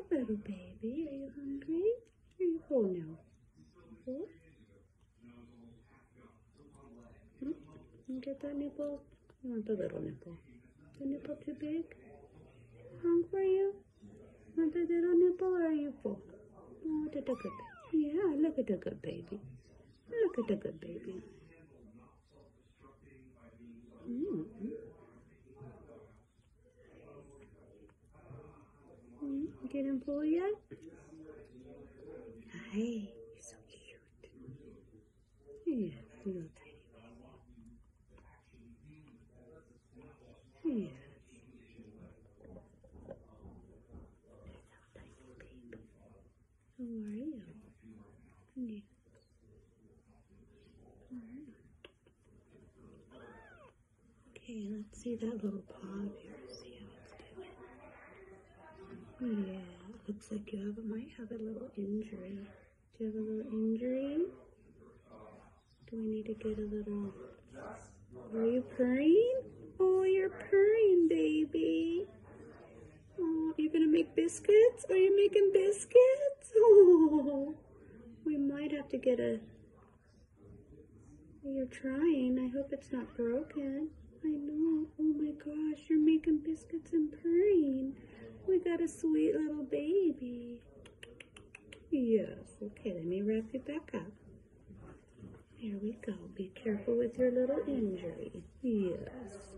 little baby? Are you hungry? Are you full now? Full? You get that nipple? You want the little nipple? The nipple too big? Hungry for you? Want the little nipple or are you full? Oh, look at the good baby. Yeah, look at the good baby. Look at the good baby. Getting full yet? Hey, you're so cute. Yeah, little tiny baby. Yeah. How are you? Yeah. Okay, let's see that little paw of yours. See how it's doing. Yeah, it looks like you might have a little injury. Do you have a little injury? Do we need to get a little... Are you purring? Oh, you're purring, baby. Oh, you're gonna make biscuits? Are you making biscuits? Oh, we might have to get a... You're trying. I hope it's not broken. I know. Oh my gosh, you're making biscuits and purring. We got a sweet little baby. Yes. Okay, let me wrap you back up. Here we go. Be careful with your little injury. Yes.